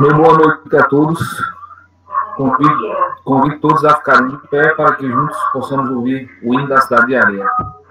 Meu boa noite a todos. Convido todos a ficarem de pé para que juntos possamos ouvir o hino da cidade de Areia.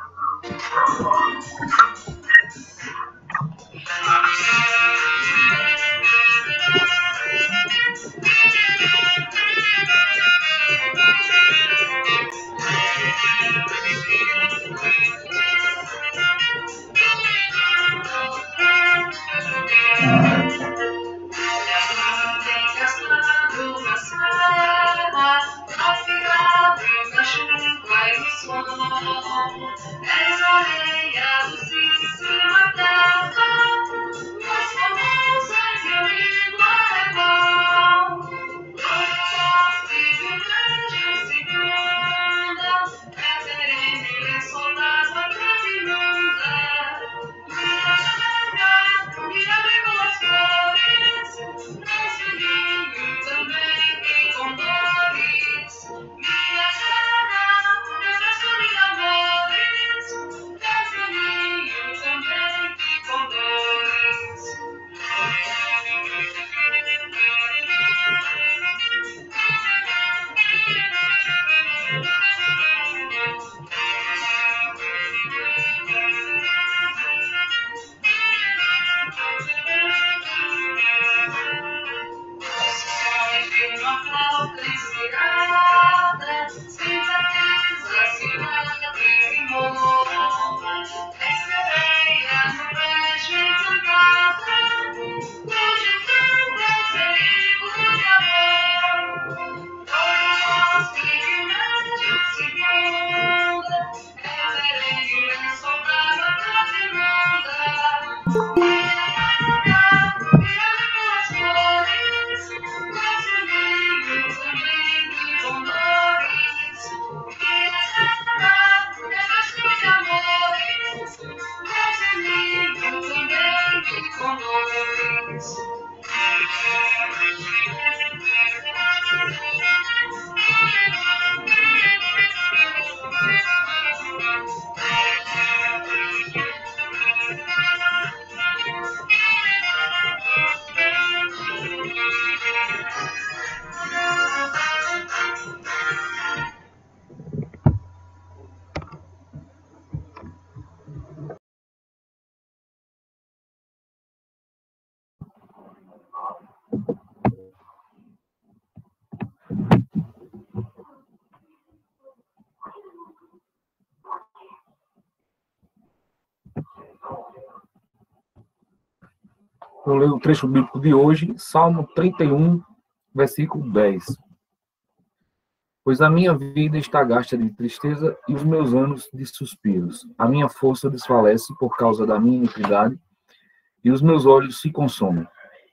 Vou ler o trecho bíblico de hoje, Salmo 31, versículo 10. Pois a minha vida está gasta de tristeza e os meus anos de suspiros. A minha força desfalece por causa da minha iniquidade e os meus olhos se consomem.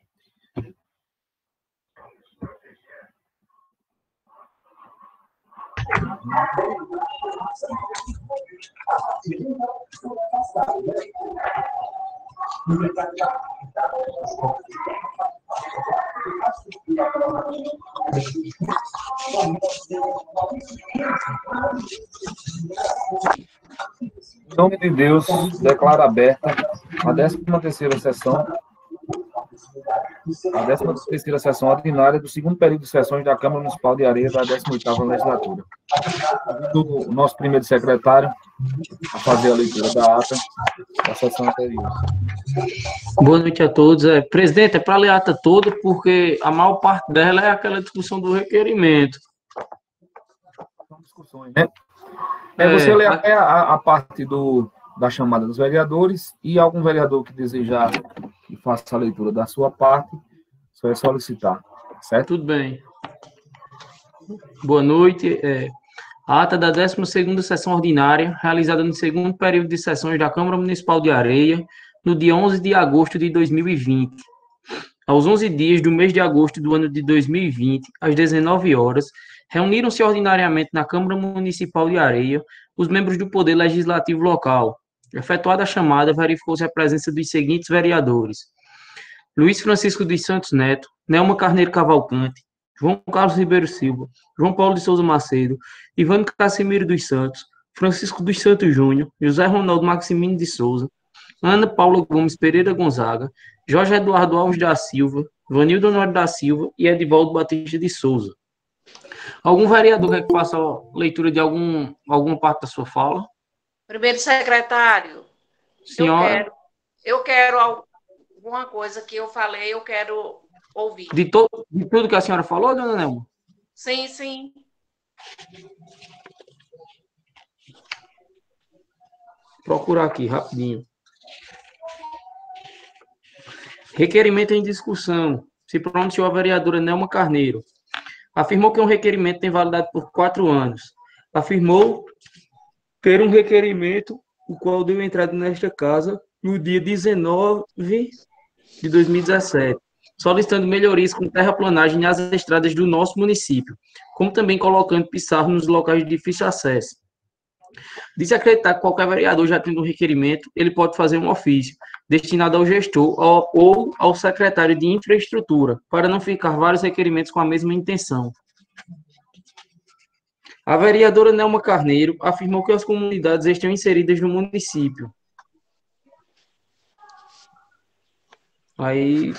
Em nome de Deus, declaro aberta a 13ª sessão, ordinária do segundo período de sessões da Câmara Municipal de Areia da 18ª legislatura. O nosso primeiro secretário a fazer a leitura da ata da sessão anterior. Boa noite a todos. Presidente, é para ler a ata toda, porque a maior parte dela é aquela discussão do requerimento. São discussões, né? Você lê até a parte da chamada dos vereadores e algum vereador que desejar que faça a leitura da sua parte, só é solicitar, certo? Tudo bem. Boa noite. A ata da 12ª sessão ordinária, realizada no segundo período de sessões da Câmara Municipal de Areia, no dia 11 de agosto de 2020. Aos 11 dias do mês de agosto do ano de 2020, às 19 horas, reuniram-se ordinariamente na Câmara Municipal de Areia os membros do Poder Legislativo local. Efetuada a chamada, verificou-se a presença dos seguintes vereadores: Luiz Francisco dos Santos Neto, Nelma Carneiro Cavalcante, João Carlos Ribeiro Silva, João Paulo de Souza Macedo, Ivano Cassimiro dos Santos, Francisco dos Santos Júnior, José Ronaldo Maximino de Souza, Ana Paula Gomes Pereira Gonzaga, Jorge Eduardo Alves da Silva, Vanildo Honório da Silva e Edivaldo Batista de Souza. Algum vereador quer que faça a leitura de alguma parte da sua fala? Primeiro secretário, Senhora? Eu quero alguma coisa que eu falei, eu quero ouvir. De tudo que a senhora falou, dona Nelma? Sim, sim. Procurar aqui, rapidinho. Requerimento em discussão. Se pronunciou a vereadora Nelma Carneiro. Afirmou que um requerimento tem validade por 4 anos. Afirmou ter um requerimento, o qual deu entrada nesta casa no dia 19 de 2017, solicitando melhorias com terraplanagem nas estradas do nosso município, como também colocando pissarro nos locais de difícil acesso. Diz acreditar que qualquer vereador já tendo um requerimento, ele pode fazer um ofício destinado ao gestor ou ao secretário de infraestrutura, para não ficar vários requerimentos com a mesma intenção. A vereadora Nelma Carneiro afirmou que as comunidades estão inseridas no município. Aí...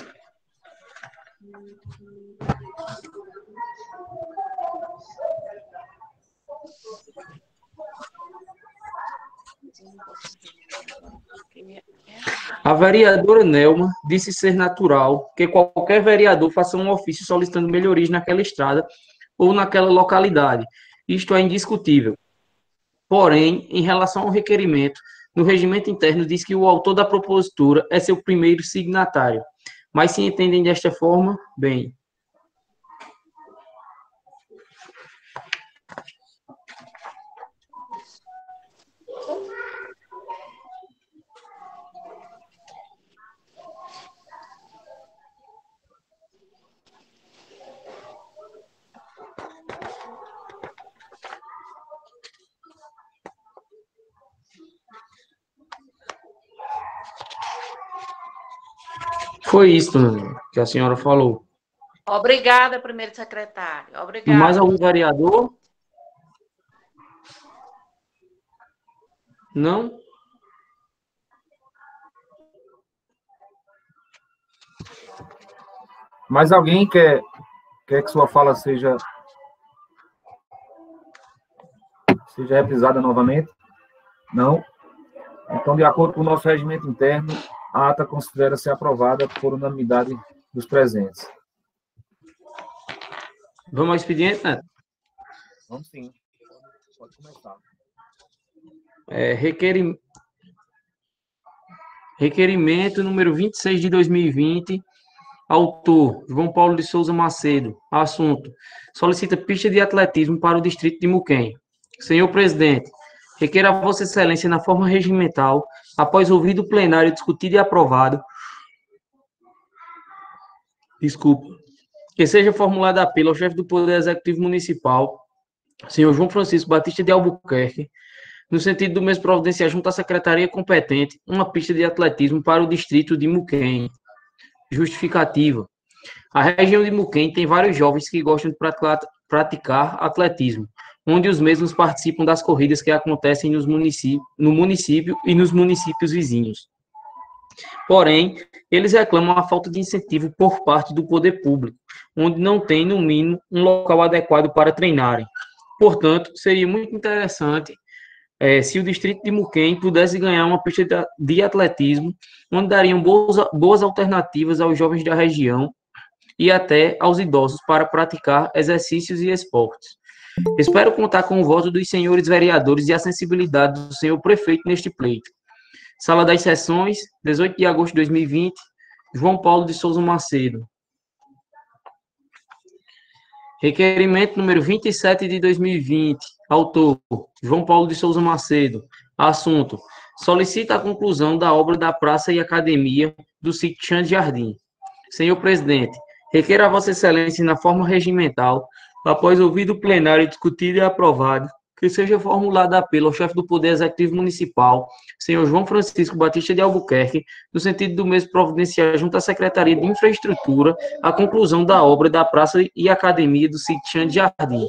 A vereadora Nelma disse ser natural que qualquer vereador faça um ofício solicitando melhorias naquela estrada ou naquela localidade. Isto é indiscutível. Porém, em relação ao requerimento, no regimento interno diz que o autor da propositura é seu primeiro signatário. Mas se entendem desta forma, bem. Foi isso, que a senhora falou. Obrigada, primeiro secretário. Obrigada. Mais algum vereador? Não? Mais alguém quer que sua fala seja reprisada novamente? Não? Então, de acordo com o nosso regimento interno, a ata considera-se aprovada por unanimidade dos presentes. Vamos ao expediente, né? Vamos sim. Pode começar. Requerimento número 26 de 2020. Autor, João Paulo de Souza Macedo. Assunto, solicita pista de atletismo para o distrito de Muquem. Senhor presidente, requer a Vossa Excelência, na forma regimental, após ouvido o plenário discutido e aprovado, que seja formulado apelo ao chefe do Poder Executivo Municipal, senhor João Francisco Batista de Albuquerque, no sentido do mesmo providenciar junto à secretaria competente uma pista de atletismo para o distrito de Muquem. Justificativa. A região de Muquem tem vários jovens que gostam de praticar atletismo, onde os mesmos participam das corridas que acontecem no município e nos municípios vizinhos. Porém, eles reclamam a falta de incentivo por parte do poder público, onde não tem, no mínimo, um local adequado para treinarem. Portanto, seria muito interessante se o distrito de Muquem pudesse ganhar uma pista de atletismo, onde dariam boas alternativas aos jovens da região e até aos idosos para praticar exercícios e esportes. Espero contar com o voto dos senhores vereadores e a sensibilidade do senhor prefeito neste pleito. Sala das Sessões, 18 de agosto de 2020, João Paulo de Souza Macedo. Requerimento número 27 de 2020. Autor, João Paulo de Souza Macedo. Assunto, solicita a conclusão da obra da praça e academia do sítio Xande Jardim. Senhor presidente, requer a Vossa Excelência, na forma regimental, após ouvido o plenário discutido e aprovado, que seja formulado apelo ao chefe do Poder Executivo Municipal, senhor João Francisco Batista de Albuquerque, no sentido do mesmo providenciar junto à Secretaria de Infraestrutura a conclusão da obra da praça e academia do sítio Xande Jardim.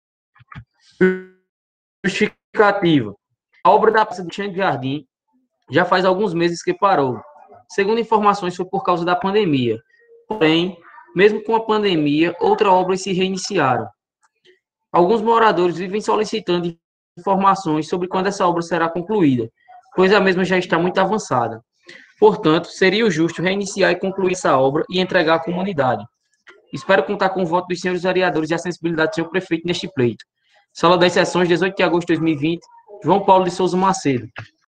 Justificativa. A obra da praça do Xande Jardim já faz alguns meses que parou. Segundo informações, foi por causa da pandemia. Porém, mesmo com a pandemia, outras obras se reiniciaram. Alguns moradores vivem solicitando informações sobre quando essa obra será concluída, pois a mesma já está muito avançada. Portanto, seria o justo reiniciar e concluir essa obra e entregar à comunidade. Espero contar com o voto dos senhores vereadores e a sensibilidade do senhor prefeito neste pleito. Sala das Sessões, 18 de agosto de 2020, João Paulo de Souza Macedo.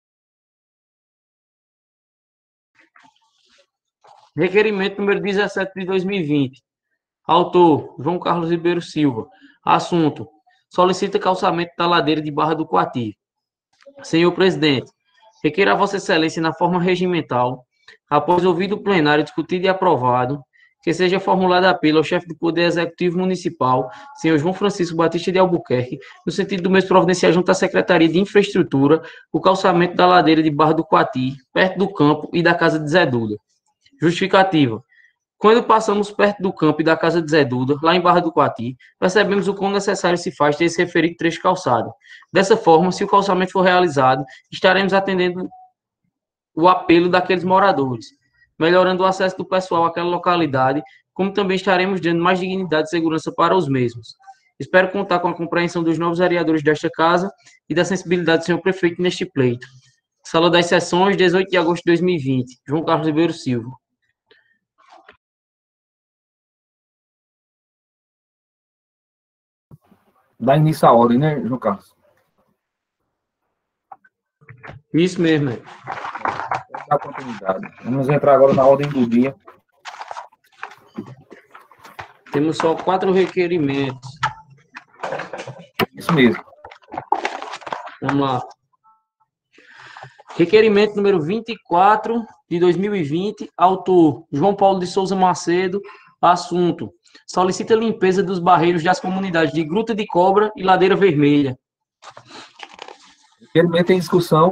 Requerimento número 17 de 2020. Autor, João Carlos Ribeiro Silva. Assunto, solicita calçamento da ladeira de Barra do Coati. Senhor presidente, requeiro a Vossa Excelência na forma regimental, após ouvido o plenário discutido e aprovado, que seja formulada apelo ao chefe do Poder Executivo Municipal, senhor João Francisco Batista de Albuquerque, no sentido do mesmo providenciar junto à Secretaria de Infraestrutura o calçamento da ladeira de Barra do Coati, perto do campo e da casa de Zé Duda. Justificativa. Quando passamos perto do campo e da casa de Zé Duda, lá em Barra do Coati, percebemos o quão necessário se faz ter esse referido trecho calçado. Dessa forma, se o calçamento for realizado, estaremos atendendo o apelo daqueles moradores, melhorando o acesso do pessoal àquela localidade, como também estaremos dando mais dignidade e segurança para os mesmos. Espero contar com a compreensão dos novos vereadores desta casa e da sensibilidade do senhor prefeito neste pleito. Sala das Sessões, 18 de agosto de 2020. João Carlos Ribeiro Silva. Dá início à ordem, né, João Carlos? Isso mesmo. Dá continuidade. Vamos entrar agora na ordem do dia. Temos só 4 requerimentos. Isso mesmo. Vamos lá. Requerimento número 24 de 2020, autor João Paulo de Souza Macedo, assunto, solicita limpeza dos barreiros das comunidades de Gruta de Cobra e Ladeira Vermelha. Requerimento em discussão.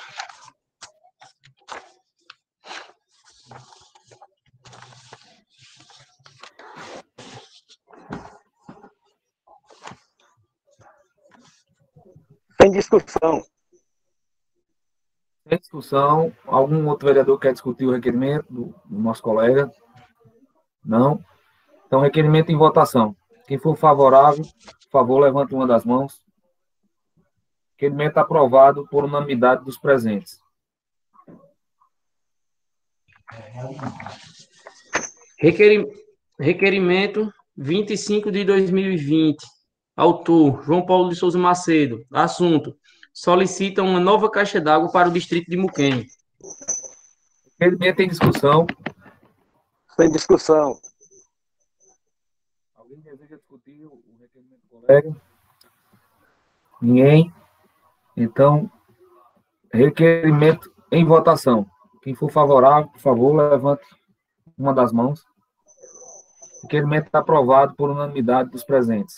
Sem discussão. Sem discussão. Algum outro vereador quer discutir o requerimento do nosso colega? Não. Então, requerimento em votação. Quem for favorável, por favor, levante uma das mãos. Requerimento aprovado por unanimidade dos presentes. Requerimento 25 de 2020. Autor, João Paulo de Souza Macedo. Assunto, solicita uma nova caixa d'água para o distrito de Muquem. Requerimento em discussão. Sem discussão. Alguém deseja discutir o requerimento do colega? Ninguém? Então, requerimento em votação. Quem for favorável, por favor, levante uma das mãos. Requerimento está aprovado por unanimidade dos presentes.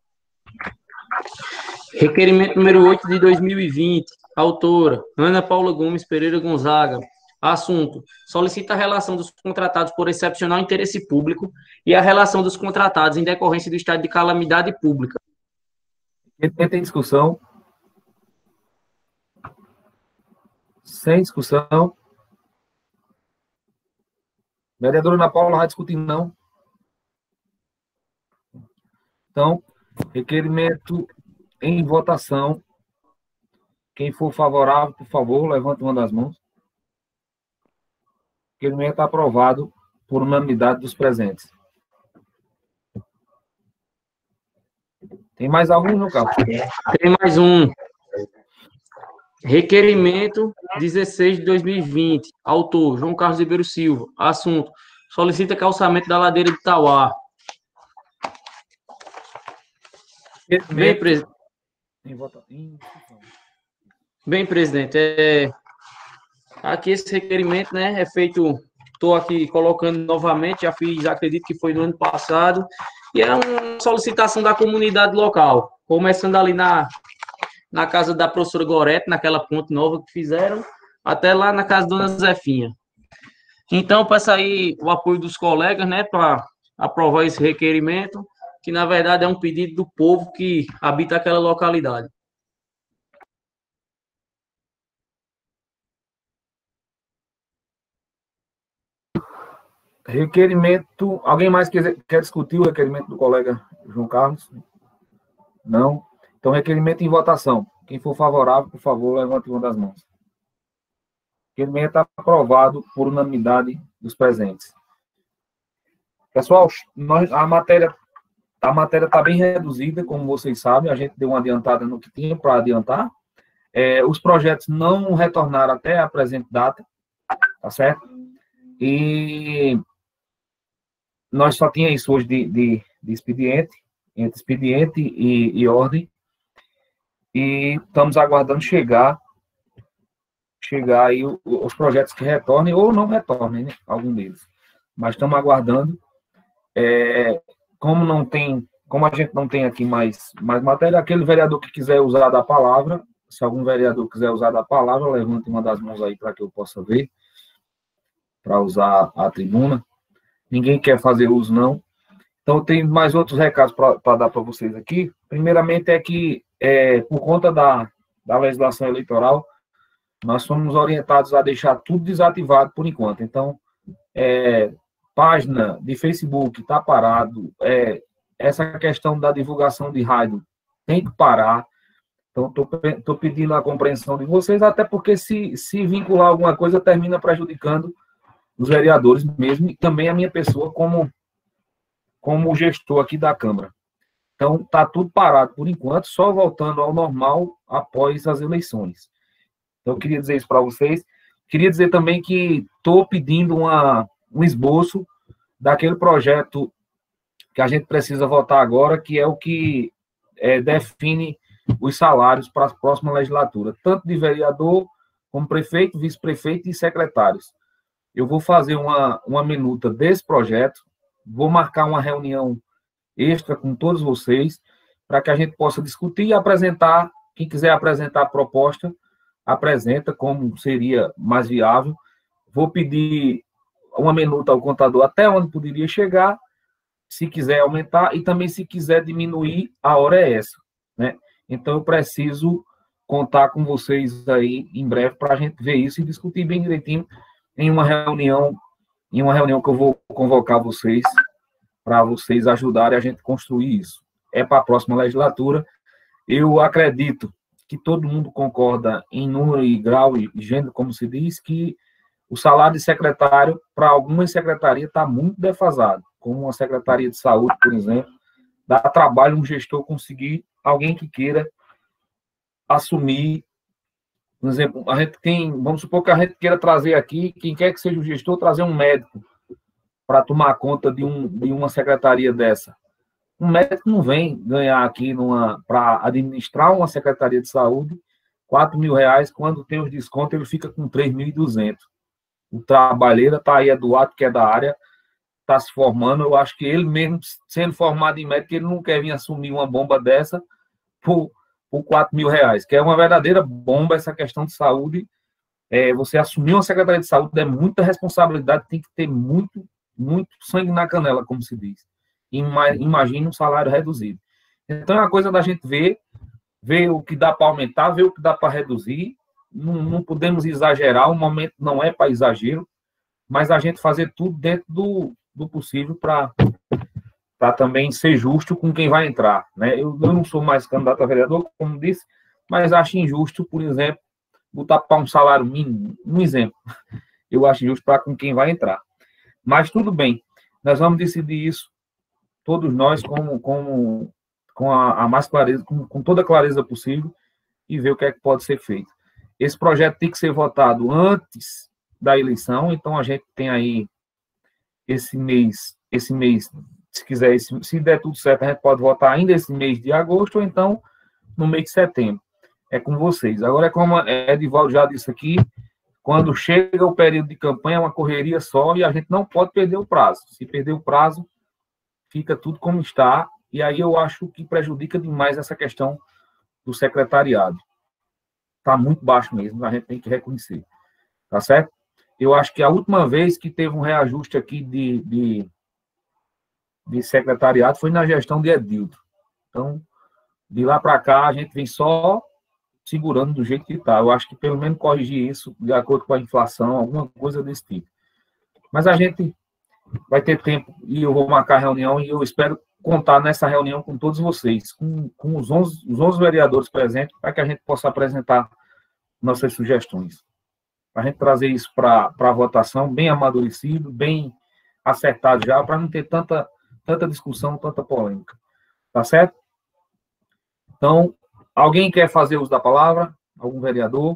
Requerimento número 8 de 2020. Autora, Ana Paula Gomes Pereira Gonzaga. Assunto, solicita a relação dos contratados por excepcional interesse público e a relação dos contratados em decorrência do estado de calamidade pública. Requerimento em discussão. Sem discussão. Vereadora Ana Paula vai discutir, não. Então, requerimento em votação. Quem for favorável, por favor, levante uma das mãos. O requerimento está aprovado por unanimidade dos presentes. Tem mais algum, João Carlos? Tem mais um. Requerimento 16 de 2020. Autor, João Carlos Ribeiro Silva. Assunto, solicita calçamento da ladeira de Tauá. Bem, presidente, aqui esse requerimento, né, é feito, estou aqui colocando novamente, já fiz, acredito que foi no ano passado, e é uma solicitação da comunidade local, começando ali na casa da professora Gorete, naquela ponte nova que fizeram, até lá na casa da dona Zefinha. Então, peço aí o apoio dos colegas, né, para aprovar esse requerimento, que na verdade é um pedido do povo que habita aquela localidade. Requerimento. Alguém mais quer discutir o requerimento do colega João Carlos? Não? Então, requerimento em votação. Quem for favorável, por favor, levante uma das mãos. Requerimento aprovado por unanimidade dos presentes. Pessoal, a matéria está bem reduzida, como vocês sabem. A gente deu uma adiantada no que tinha para adiantar. Os projetos não retornaram até a presente data, tá certo? E nós só tinha isso hoje de expediente, entre expediente e ordem, e estamos aguardando chegar aí os projetos que retornem ou não retornem, né? Algum deles. Mas estamos aguardando. Como a gente não tem aqui mais matéria, aquele vereador que quiser usar da palavra, se algum vereador quiser usar da palavra, levante uma das mãos aí para que eu possa ver, para usar a tribuna. Ninguém quer fazer uso, não. Então, tem mais outros recados para dar para vocês aqui. Primeiramente é que, por conta da legislação eleitoral, nós somos orientados a deixar tudo desativado por enquanto. Então, página de Facebook está parado, essa questão da divulgação de rádio tem que parar. Então, estou pedindo a compreensão de vocês, até porque se vincular alguma coisa, termina prejudicando os vereadores mesmo, e também a minha pessoa como gestor aqui da Câmara. Então, está tudo parado por enquanto, só voltando ao normal após as eleições. Então, eu queria dizer isso para vocês. Queria dizer também que estou pedindo um esboço daquele projeto que a gente precisa votar agora, que é o que define os salários para a próxima legislatura, tanto de vereador, como prefeito, vice-prefeito e secretários. Eu vou fazer uma minuta desse projeto, vou marcar uma reunião extra com todos vocês, para que a gente possa discutir e apresentar. Quem quiser apresentar a proposta, apresenta como seria mais viável. Vou pedir uma minuta ao contador até onde poderia chegar, se quiser aumentar, e também se quiser diminuir, a hora é essa, né? Então, eu preciso contar com vocês aí em breve para a gente ver isso e discutir bem direitinho em uma reunião que eu vou convocar vocês, para vocês ajudarem a gente construir isso. É para a próxima legislatura. Eu acredito que todo mundo concorda em número e grau e gênero, como se diz, que o salário de secretário, para algumas secretarias, está muito defasado, como uma secretaria de saúde, por exemplo. Dá trabalho um gestor conseguir alguém que queira assumir. Por exemplo, a gente vamos supor que a gente queira trazer aqui, quem quer que seja o gestor, trazer um médico para tomar conta de uma secretaria dessa. Um médico não vem ganhar aqui para administrar uma secretaria de saúde R$4.000, quando tem os descontos, ele fica com 3.200. O trabalheiro está aí, Eduardo, que é da área, está se formando. Eu acho que ele mesmo, sendo formado em médico, ele não quer vir assumir uma bomba dessa por R$4.000, que é uma verdadeira bomba essa questão de saúde. Você assumir uma secretaria de saúde é muita responsabilidade, tem que ter muito, muito sangue na canela, como se diz. Imagine um salário reduzido. Então, é uma coisa da gente ver o que dá para aumentar, ver o que dá para reduzir. Não podemos exagerar, o momento não é para exagero, mas a gente fazer tudo dentro do possível para também ser justo com quem vai entrar, né? Eu não sou mais candidato a vereador, como disse, mas acho injusto, por exemplo, botar para um salário mínimo, um exemplo. Eu acho injusto para com quem vai entrar. Mas tudo bem, nós vamos decidir isso, todos nós, com a mais clareza, com toda a clareza possível, e ver o que é que pode ser feito. Esse projeto tem que ser votado antes da eleição, então a gente tem aí esse mês, se quiser, se der tudo certo, a gente pode votar ainda esse mês de agosto, ou então no mês de setembro. É com vocês. Agora, como Edivaldo já disse aqui, quando chega o período de campanha, é uma correria só, e a gente não pode perder o prazo. Se perder o prazo, fica tudo como está, e aí eu acho que prejudica demais essa questão do secretariado. Está muito baixo mesmo, a gente tem que reconhecer. Tá certo? Eu acho que a última vez que teve um reajuste aqui de secretariado foi na gestão de Edildo. Então, de lá para cá, a gente vem só segurando do jeito que está. Eu acho que pelo menos corrigir isso de acordo com a inflação, alguma coisa desse tipo. Mas vai ter tempo e eu vou marcar a reunião e eu espero contar nessa reunião com todos vocês, com os 11 vereadores presentes, para que a gente possa apresentar nossas sugestões. Para a gente trazer isso para a votação, bem amadurecido, bem acertado já, para não ter tanta discussão, tanta polêmica. Tá certo? Então, alguém quer fazer uso da palavra? Algum vereador?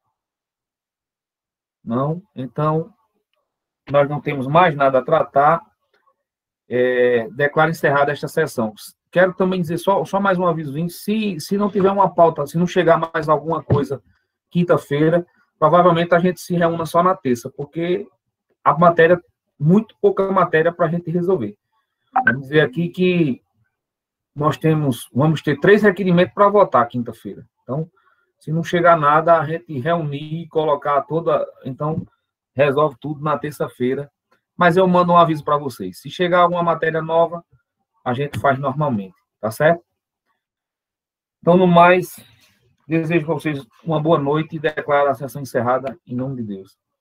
Não? Então, nós não temos mais nada a tratar. Declaro encerrada esta sessão. Quero também dizer, só mais um avisozinho, se não tiver uma pauta, se não chegar mais alguma coisa quinta-feira, provavelmente a gente se reúna só na terça, porque a matéria, muito pouca matéria para a gente resolver. Vamos dizer aqui que vamos ter 3 requerimentos para votar quinta-feira. Então, se não chegar nada, a gente reunir, colocar então, resolve tudo na terça-feira. Mas eu mando um aviso para vocês. Se chegar alguma matéria nova, a gente faz normalmente, tá certo? Então, no mais, desejo para vocês uma boa noite e declaro a sessão encerrada em nome de Deus.